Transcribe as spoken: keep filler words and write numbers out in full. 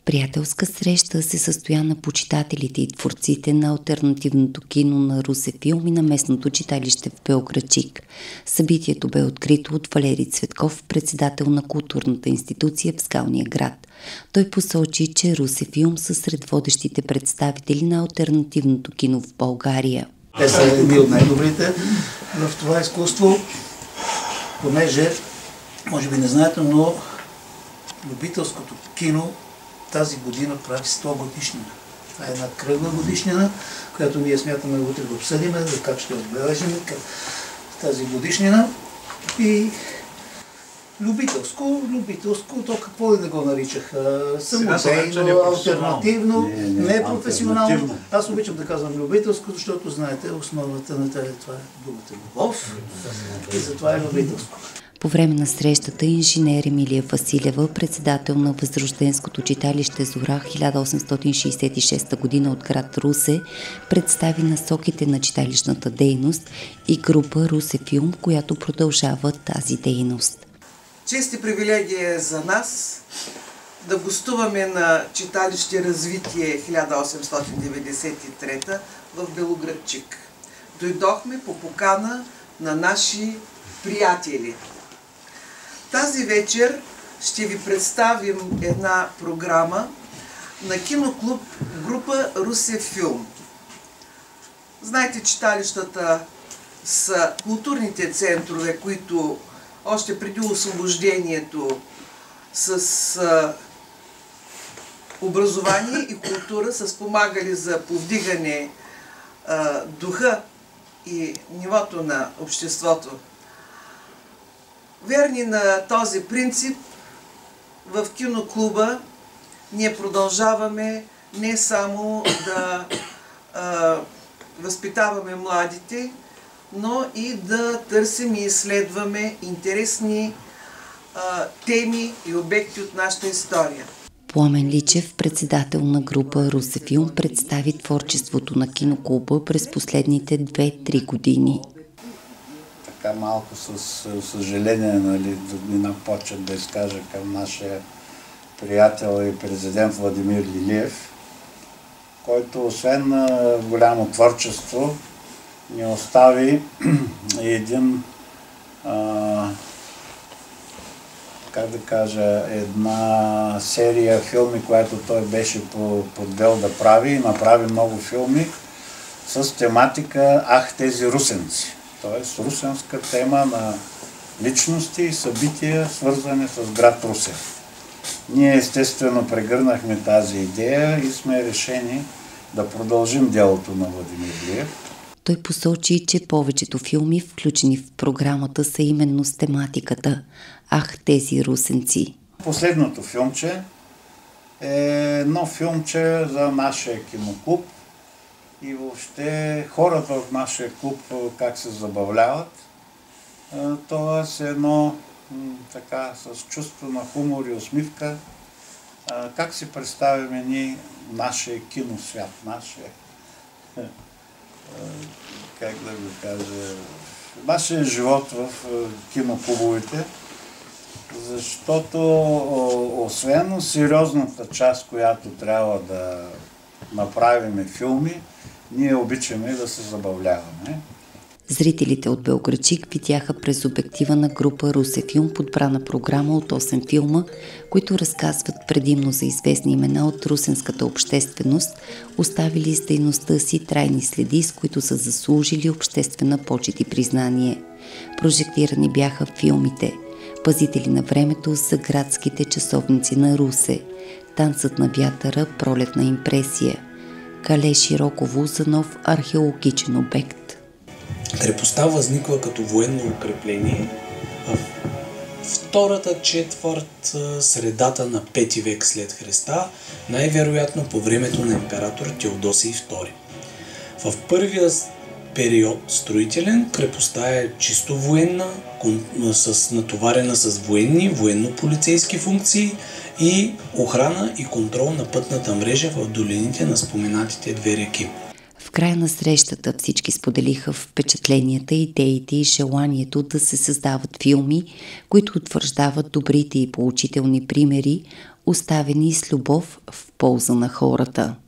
Приятелска среща се състоя на почитателите и творците на алтернативното кино на Русе Филм и на местното читалище в Белоградчик. Събитието бе открито от Валери Цветков, председател на културната институция в Скалния град. Той посочи, че Русе Филм са сред водещите представители на алтернативното кино в България. Те са едни от най-добрите в това изкуство, понеже, може би не знаете, но любителското кино тази година прави сто годишнина. Това е една кръгла годишнина, която ние смятаме утре да обсъдим, за как ще отбележим тази годишнина. И любителско, любителско, то какво и да го наричаха? Самодейно, альтернативно, не професионално. Аз обичам да казвам любителско, защото знаете, основата на това е думата любов и затова е любителско. По време на срещата инженер Емилия Василева, председател на Възрожденското читалище Зора хиляда осемстотин шейсет и шеста година от град Русе, представи насоките на читалищната дейност и група Русе Филм, която продължава тази дейност. Чест и привилегия е за нас да гостуваме на читалище Развитие хиляда осемстотин деветдесет и трета в Белоградчик. Дойдохме по покана на наши приятели. Тази вечер ще ви представим една програма на киноклуб група Русе Филм. Знаете, читалищата са културните центрове, които още преди освобождението с а, образование и култура са спомагали за повдигане а, духа и нивото на обществото. Верни на този принцип, в киноклуба ние продължаваме не само да а, възпитаваме младите, но и да търсим и изследваме интересни а, теми и обекти от нашата история. Пламен Личев, председател на група Русе Филм, представи творчеството на киноклуба през последните две-три години. Така малко с съжаление, нали, една почет да изкажа към нашия приятел и президент Владимир Лилиев, който освен на голямо творчество ни остави един, а, как да кажа, една серия филми, която той беше подвел да прави и направи много филми с тематика "Ах, тези русенци", т.е. русенска тема на личности и събития, свързани с град Русе. Ние естествено прегърнахме тази идея и сме решени да продължим делото на Владимир Лилиев. Той посочи, че повечето филми, включени в програмата, са именно с тематиката "Ах, тези русенци". Последното филмче е едно филмче за нашия киноклуб и въобще хората в нашия клуб как се забавляват. Тоест едно така с чувство на хумор и усмивка, как си представяме ние нашия киносвят, нашия, как да го кажа, нашия живот в киноклубовете, защото освен сериозната част, която трябва да направим филми, ние обичаме да се забавляваме. Зрителите от Белоградчик видяха през обектива на група Русе Филм подбрана програма от осем филма, които разказват предимно за известни имена от русенската общественост, оставили с дейността си трайни следи, с които са заслужили обществена почет и признание. Прожектирани бяха филмите "Пазители на времето" за градските часовници на Русе, "Танцът на вятъра", "Пролетна импресия", "Кале Широково" за нов археологичен обект. Крепостта възниква като военно укрепление в втората четвърт средата на пети век след Христа, най-вероятно по времето на император Теодосий втори. В първия период строителен крепостта е чисто военна, с, натоварена с военни, военно-полицейски функции и охрана и контрол на пътната мрежа в долините на споменатите две реки. В края на срещата всички споделиха впечатленията, идеите и желанието да се създават филми, които утвърждават добрите и поучителни примери оставени с любов в полза на хората.